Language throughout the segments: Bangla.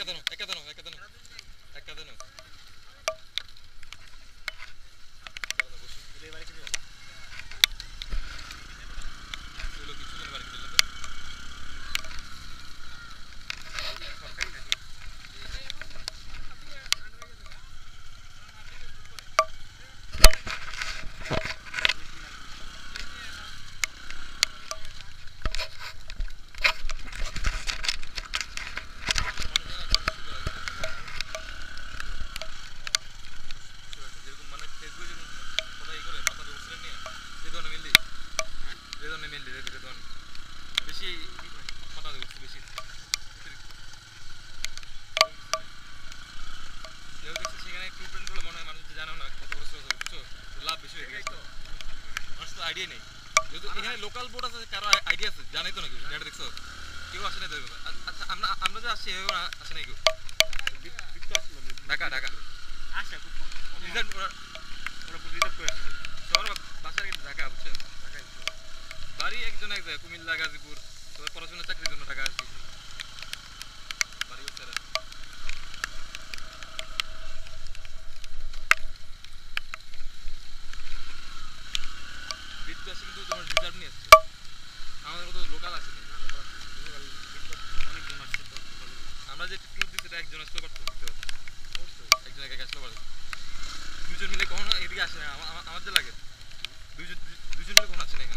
আইডিয়া নেই যেহেতু এখানে লোকাল বোর্ড আছে কারো আইডিয়া আছে জানাই তো নাকি এটা দেখছো কেউ আসে না তো আচ্ছা আমরা যে আসছি আসে নাই কেউ ঢাকা আসে রিজার্ভ করে আসছে সবার বাসার কিন্তু ঢাকা বুঝছেন বাড়ি একজন এক জায়গায় কুমিল্লা গাজীপুর সবার পড়াশোনার চাকরির জন্য ঢাকা আসছি বাড়ি হচ্ছে বিদ্যুৎ আসছে কিন্তু তোমার রিজার্ভ নিয়ে আসছে আমাদের কত লোকাল আসেনি অনেকজন আসছে তো আমরা যে ট্যুর দিচ্ছি এটা একজন আসতে পারতো একজন একা আসতে পারে দুজন মিলে কখনো এদিকে আসে না আমাদের লাগে দুজন মিলে কখনো আসে না এখানে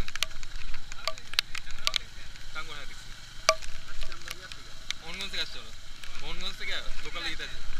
টাঙ্গুয়ার দেখছি মোহনগঞ্জ থেকে আসছে আমরা মোহনগঞ্জ থেকে লোকাল ঈদ আছে